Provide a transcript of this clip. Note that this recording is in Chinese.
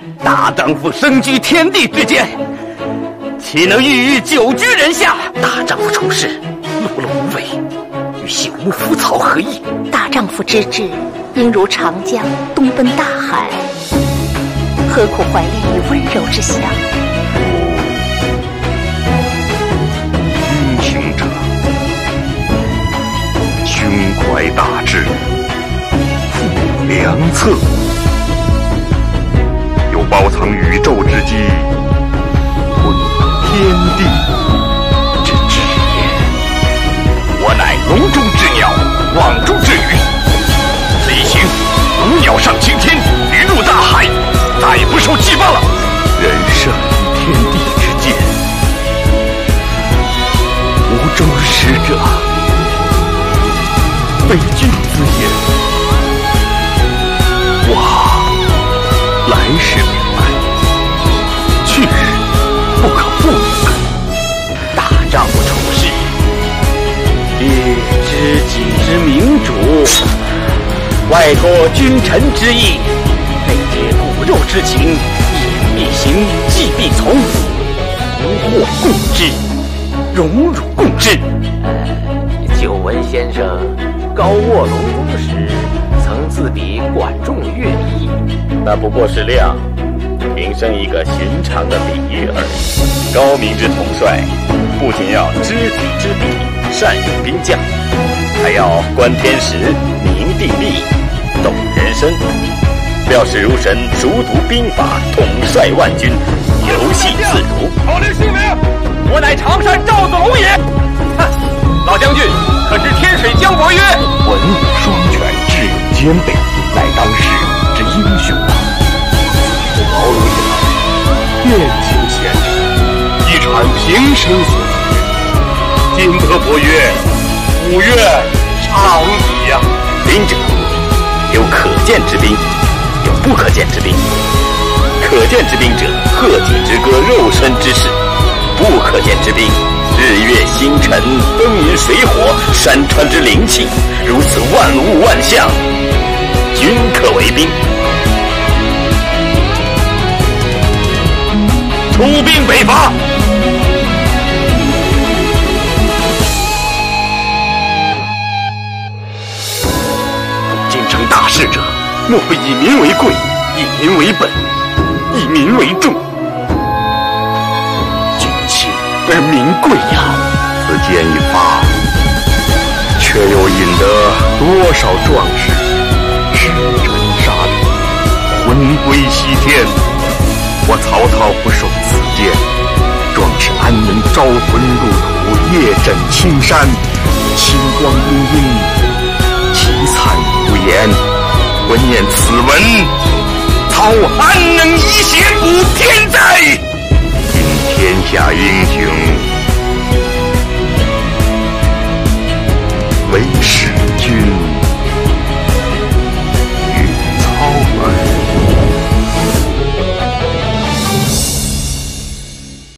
大丈夫身居天地之间，岂能郁郁久居人下？ 大丈夫处事碌碌无为，与朽木浮草何异？ 大丈夫之志，应如长江东奔大海，何苦怀恋于温柔之乡？ 君行者，胸怀大志，富良策，有包藏宇宙之机，浑天地之志也。 我乃笼中之鸟，网中之鱼，飞行如鸟上青天，鱼入大海，再也不受羁绊了。 人生于天地之间，无中使者，非君子也。我来时明白，去时不可不明白。 大丈夫处事，欲知己之明主，外托君臣之意，内结骨肉之情，言必行，计必从，福祸共之，荣辱共之。 久闻先生高卧龙宫时，曾自比管仲乐毅， 那不过是量，平生一个寻常的比喻而已。高明之统帅，不仅要知己知彼，善用兵将，还要观天时，明地利，懂人生。料事如神，熟读兵法，统帅万军，游戏自如。 考虑姓名， 我乃常山赵子龙也。 哼，老将军可知天水江伯曰： 文武双全，智勇兼备，乃当世之英雄啊！自茅庐以来，遍行贤者，一传平生所学。今得伯曰：五岳长矣呀！ 兵者，有可见之兵，有不可见之兵。可见之兵者，鹤楫之歌，肉身之事；不可见之兵，日月星辰，风云水火，山川之灵气。如此万物万象，均可为兵。出兵北伐！ 今成大事者，莫不以民为贵，以民为本，以民为重。君亲而民贵呀！此剑一发，却又引得多少壮士赤唇杀敌，魂归西天。我曹操不受此剑，壮士安能招魂入土，夜枕青山，清光阴阴，凄惨无言。闻念此文，操安能以血补天哉？今天下英雄